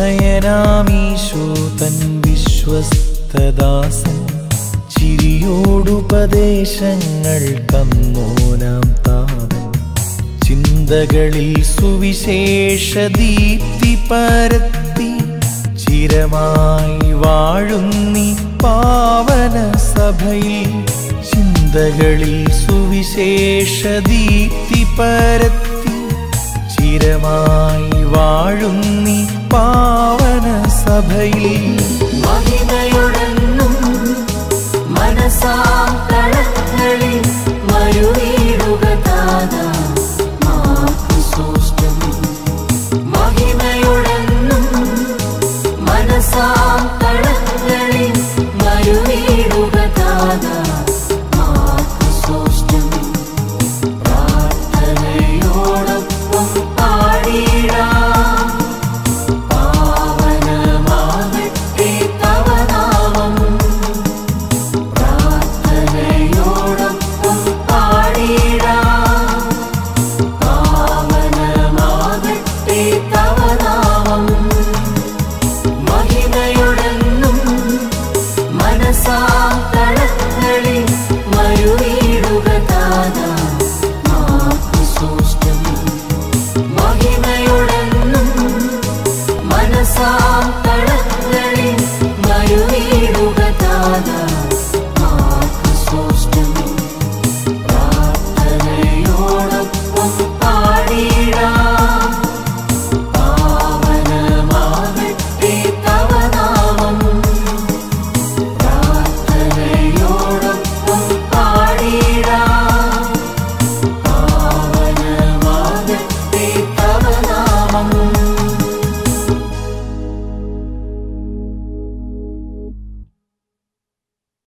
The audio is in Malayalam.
നിർഭയനാമീശോ തൻ വിശ്വസ്തദാസൻ ചിരിയോടുപദേശങ്ങൾ തന്നോനാം താതൻ ചിന്തകളിൽ സുവിശേഷ ദീപ്തി പരത്തി ചിരമായി വാഴുന്നി പാവന സഭയിൽ ചിന്തകളിൽ സുവിശേഷ ദീപ്തി പരത്തി ചിരമായി വാഴുന്നി പാവന സഭയിൽ മഹിമയോടെന്നും മനസാ